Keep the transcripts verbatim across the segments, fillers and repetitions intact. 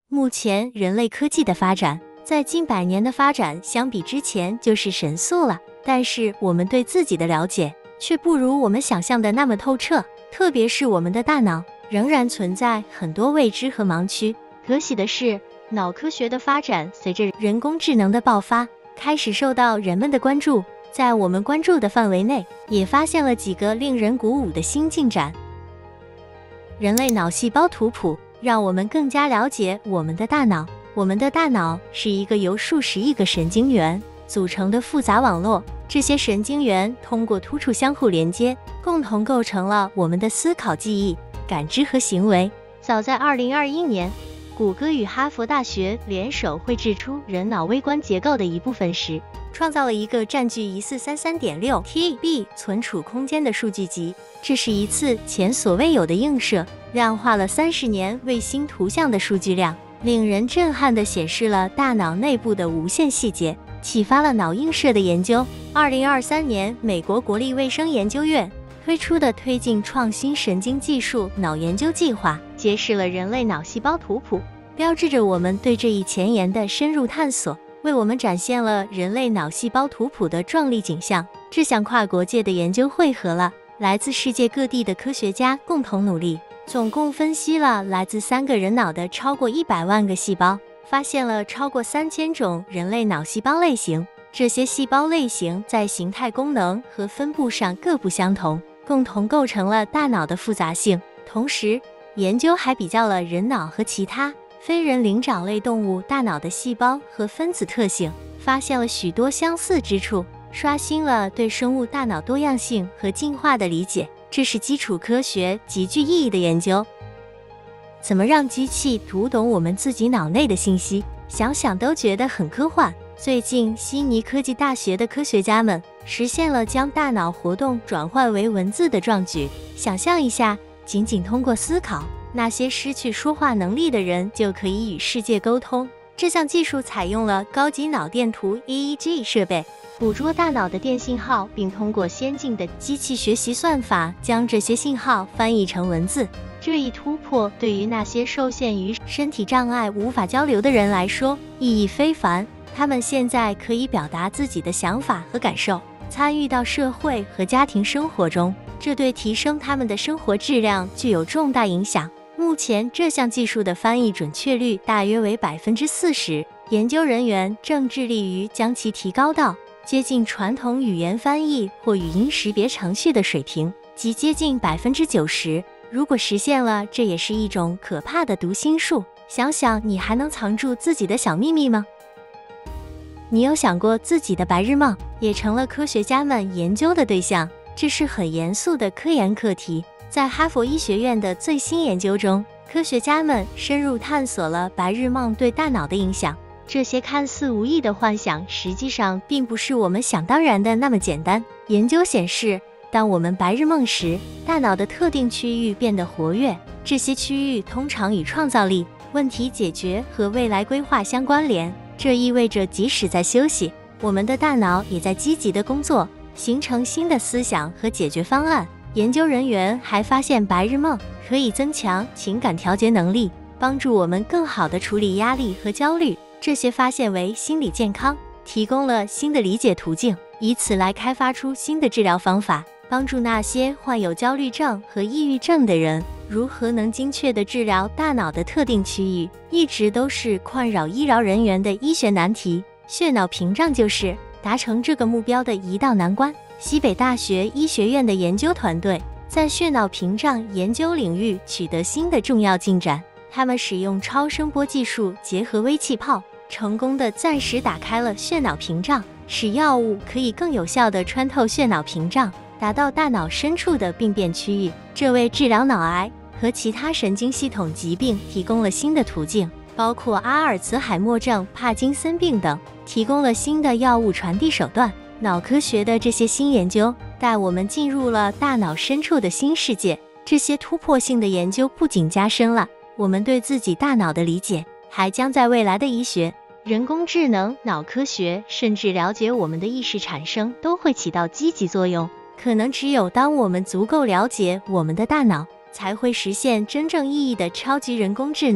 目前人类科技的发展，在近百年的发展相比之前就是神速了，但是我们对自己的了解却不如我们想象的那么透彻，特别是我们的大脑仍然存在很多未知和盲区。可喜的是，脑科学的发展随着人工智能的爆发，开始受到人们的关注，在我们关注的范围内，也发现了几个令人鼓舞的新进展。人类脑细胞图谱让我们更加了解我们的大脑。我们的大脑是一个由数十亿个神经元组成的复杂网络，这些神经元通过突触相互连接，共同构成了我们的思考、记忆、感知和行为。早在二零二一年，谷歌与哈佛大学联手绘制出人脑微观结构的一部分时，创造了一个占据一四三三点六 T B 存储空间的数据集。这是一次前所未有的映射，量化了三十年卫星图像的数据量，令人震撼地显示了大脑内部的无限细节，启发了脑映射的研究。二零二三年，美国国立卫生研究院推出的推进创新神经技术脑研究计划，揭示了人类脑细胞图谱，标志着我们对这一前沿的深入探索，为我们展现了人类脑细胞图谱的壮丽景象。这项跨国界的研究汇合了来自世界各地的科学家共同努力，总共分析了来自三个人脑的超过一百万个细胞，发现了超过三千种人类脑细胞类型。这些细胞类型在形态、功能和分布上各不相同，共同构成了大脑的复杂性。同时，研究还比较了人脑和其他非人灵长类动物大脑的细胞和分子特性，发现了许多相似之处，刷新了对生物大脑多样性和进化的理解。这是基础科学极具意义的研究。怎么让机器读懂我们自己脑内的信息？想想都觉得很科幻。最近，悉尼科技大学的科学家们实现了将大脑活动转换为文字的壮举。想象一下，仅仅通过思考，那些失去说话能力的人就可以与世界沟通。这项技术采用了高级脑电图 E E G 设备，捕捉大脑的电信号，并通过先进的机器学习算法将这些信号翻译成文字。这一突破对于那些受限于身体障碍无法交流的人来说意义非凡。他们现在可以表达自己的想法和感受，参与到社会和家庭生活中，这对提升他们的生活质量具有重大影响。目前，这项技术的翻译准确率大约为百分之四十，研究人员正致力于将其提高到接近传统语言翻译或语音识别程序的水平，即接近百分之九十。如果实现了，这也是一种可怕的读心术。想想你还能藏住自己的小秘密吗？你有想过自己的白日梦也成了科学家们研究的对象？这是很严肃的科研课题。在哈佛医学院的最新研究中，科学家们深入探索了白日梦对大脑的影响。这些看似无意的幻想，实际上并不是我们想当然的那么简单。研究显示，当我们白日梦时，大脑的特定区域变得活跃，这些区域通常与创造力、问题解决和未来规划相关联。这意味着即使在休息，我们的大脑也在积极的工作，形成新的思想和解决方案。研究人员还发现，白日梦可以增强情感调节能力，帮助我们更好地处理压力和焦虑。这些发现为心理健康提供了新的理解途径，以此来开发出新的治疗方法，帮助那些患有焦虑症和抑郁症的人。如何能精确地治疗大脑的特定区域，一直都是困扰医疗人员的医学难题。血脑屏障就是达成这个目标的一道难关。西北大学医学院的研究团队在血脑屏障研究领域取得新的重要进展。他们使用超声波技术结合微气泡，成功地暂时打开了血脑屏障，使药物可以更有效地穿透血脑屏障，达到大脑深处的病变区域。这为治疗脑癌和其他神经系统疾病提供了新的途径，包括阿尔茨海默症、帕金森病等，提供了新的药物传递手段。脑科学的这些新研究带我们进入了大脑深处的新世界。这些突破性的研究不仅加深了我们对自己大脑的理解，还将在未来的医学、人工智能、脑科学，甚至了解我们的意识产生，都会起到积极作用。可能只有当我们足够了解我们的大脑，才会实现真正意义的超级人工智能。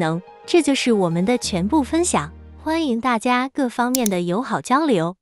这就是我们的全部分享，欢迎大家各方面的友好交流。